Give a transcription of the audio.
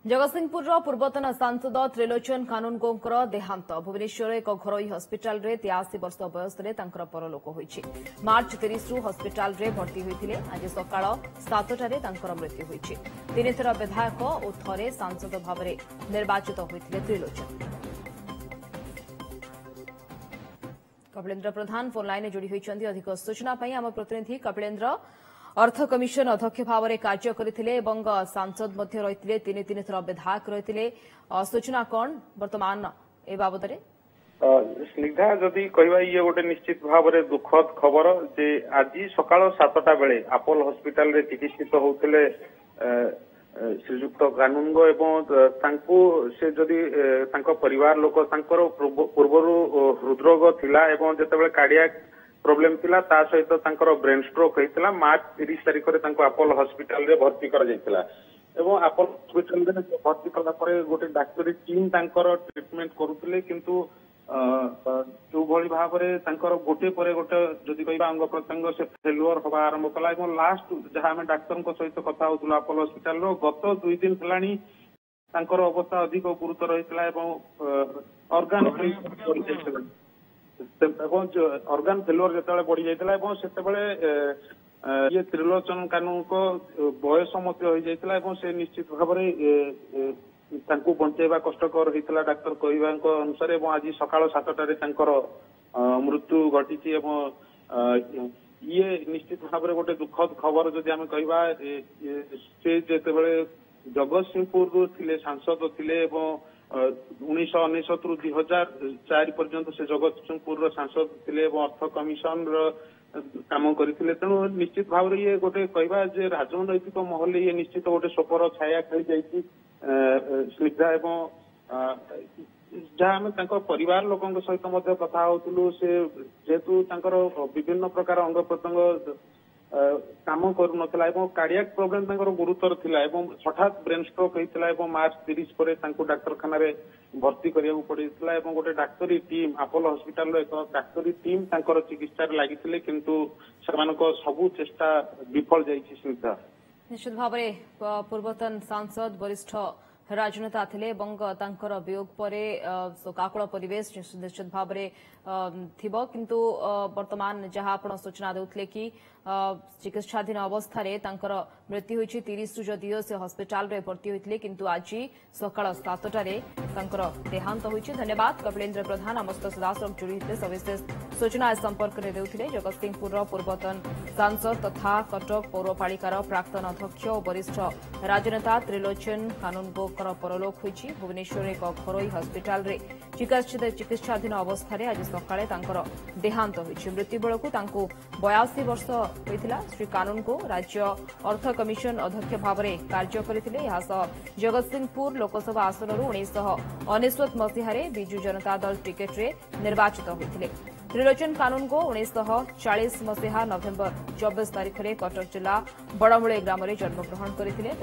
जगतसिंहपुर पूर्वतन सांसद त्रिलोचन कानूनगोंकर देहांत भुवनेश्वर एक घरोई हस्पिटाल 83 वर्ष बयस परलोक होइछि। मार्च 30 रु हस्पिटाल भर्ती होते आज सकाळ 7टार मृत्यु होइछि। 3 थर विधायक और थरे सांसद भाव में निर्वाचित होते त्रिलोचन। कपिलेन्द्र प्रधान फोन लाइन जोड़ी होती अधिक सूचना आम प्रतिनिधि कपिलेन्द्र अर्थ कमिशन अध्यक्ष भाव में कार्य करते सांसद रही तीन थर विधायक रही सूचना कौन वर्तमान ए बाबद स्निग्धा जदि कहवा ये गोटे निश्चित भाव में दुखद खबर जे आज सकाळ 7टा बेले अपोलो हॉस्पिटल रे चिकित्सित होते श्रीजुक्त कानूनगो एवं से जदि परिवार लोक पूर्वर हृदरोग थिला एवं जेतेबेले कार्डियाक प्रोब्लेम थिला ता सहित ब्रेन स्ट्रोक होता मार्च 30 तारिख में अपोलो हॉस्पिटल रे भर्ती कर जाइतिला एवं अपोलो हॉस्पिटल रे भर्ती कला परे गोटे डाक्टरी टीम ट्रीटमेंट करुतिले किंतु जो भली भाव में गोटे पर गोटे जदि कहबा अंग प्रत्यंग से फेलुअर हवा आरंभ कला एवं लास्ट जहां आम डाक्तर सहित कथा होतुला अपोलो हॉस्पिटल रो गत 2 दिन हेलानी अवस्था अधिक गुरुतर होता ऑर्गन ऑर्गन फेलुअर जो बढ़ी जाता से ये त्रिलोचन कानून को बयस से निश्चित भाव में बंचेवा कष्टकर होता डाक्तर कहवा अनुसार आज सकाळ 7टार मृत्यु घटी ये निश्चित भाव में गोटे दुखद खबर जदि आम कहवा से जितेबाला जगतसिंहपुर थे सांसद थे 1999 रु 2004 पर्यंत से जगतसिंहपुर सांसद थे अर्थ कमिशन काम करते तेणु निश्चित भाव में ये गोटे कहवा राजनैतिक महल ये निश्चित गोटे शोकर छाया खेली जाइए स्निग्धा एवं जहाँ आम परिवार लोक सहित कथा होलु से जेहेतु विभिन्न प्रकार अंग प्रत्यंग काम करू कार्डियाक प्रोब्लेम गुरुतर थिला हठात ब्रेन स्ट्रोक होता मार्च 30 पर डाक्तखाना भर्ती करिया पड़ता गोटे डाक्तरी टीम अपोलो हॉस्पिटल एक डाक्तरी टीम चिकित्सा लगी किंतु सबू चेष्टा विफल जाइए स्निग्धा। निश्चित भाव में पूर्वतन सांसद वरिष्ठ राजनेता थे वियोग पर शोकाकुल परिवेश निश्चित भाव में किंतु वर्तमान जहां आप सूचना देते कि चिकित्साधीन अवस्था मृत्यु होती 30 रु जदियो से हस्पिटाल भर्ती होते किंतु आज सकाळ 7टार देहांत होती। धन्यवाद कपिलेन्द्र प्रधान आम सहित सदासख जोड़ी होते सविशेष सूचना ए संपर्क में देते जगतसिंहपुर पूर्वतन सांसद तथा कटक पौरपालिकार प्राक्तन अध्यक्ष और वरिष्ठ राजनेता त्रिलोचन कानूनगोंकर परलोक होती। भुवनेश्वर एक घरोई हस्पिटाल चिकित्साधीन अवस्था आज सकाळे देहांत होती। मृत्यु बेलू 82 वर्ष होता। श्री कानूनगो राज्य अर्थ कमिशन अध्यक्ष भाव में कार्य करते जगतसिंहपुर लोकसभा आसन 1999 मसीह विजु जनता दल टिकेट रे निर्वाचित होते। त्रिलोचन कानूनगो 1940 मसीहा नवेम्बर 24 तारिख में कटक जिला बड़मुळे ग्राम में जन्मग्रहण करते।